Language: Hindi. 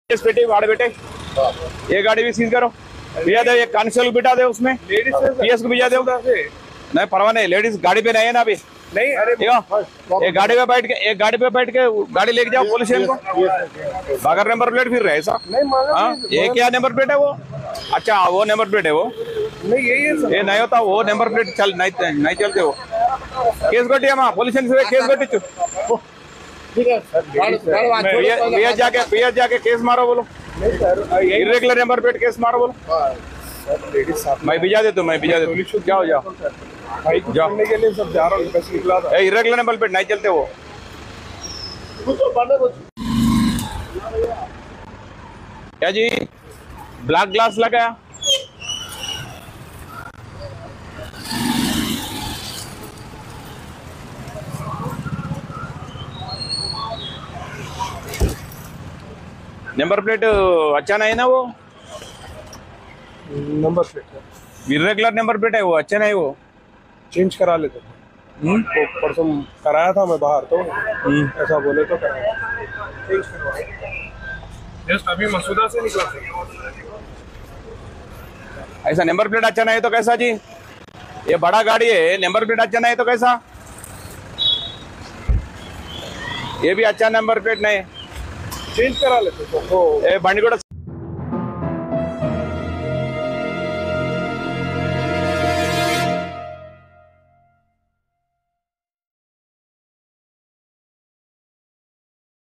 बेटे वाड़े बेटे ये गाड़ी भी सीज करो भैया दे, एक कांस्टेबल बिठा दे उसमें, पीएस को भेजा दो। नहीं परवाह नहीं, लेडीज गाड़ी पे नहीं है ना अभी। नहीं अरे एक गाड़ी पे बैठ के गाड़ी लेके जाओ पुलिस स्टेशन को। बगैर नंबर प्लेट फिर रहे ऐसा नहीं। ये क्या नंबर प्लेट है वो? अच्छा वो नंबर प्लेट है वो, नहीं ये नहीं होता वो नंबर प्लेट चल नहीं चलते वो। केस गट्टी हम पुलिस स्टेशन से केस गट्टी जाके केस मारो बोलो, इरेगुलर नंबर प्लेट केस मारो बोलो। मैं भिजा दे, मैं भिजा दे, जाओ जाओ के लिए सब जा रहा हूँ। इरेगुलर नंबर प्लेट नहीं चलते वो। क्या जी ब्लैक ग्लास लगाया? नंबर प्लेट अच्छा नहीं ना वो, number plate irregular number plate है वो, अच्छा नहीं वो, चेंज करा लेते। तो परसों कराया था मैं बाहर, तो ऐसा बोले तो कराया, चेंज करवाया। जस्ट अभी मसूदा से निकला था। ऐसा नंबर प्लेट अच्छा नहीं तो कैसा जी? ये बड़ा गाड़ी है, नंबर प्लेट अच्छा नहीं तो कैसा? ये भी अच्छा नंबर प्लेट नहीं, चेंज करा लेते तो బండి కూడా